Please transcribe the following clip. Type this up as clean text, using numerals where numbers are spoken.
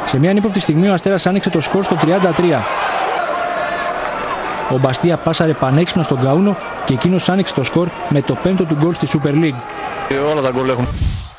Σε μια ανύποπτη στιγμή ο Αστέρας άνοιξε το σκορ στο 33. Ο Μπαστία πάσαρε πανέξυπνα στον Καούνο και εκείνος άνοιξε το σκορ με το πέμπτο του γκολ στη Super League. Όλα τα γκολ έχουν.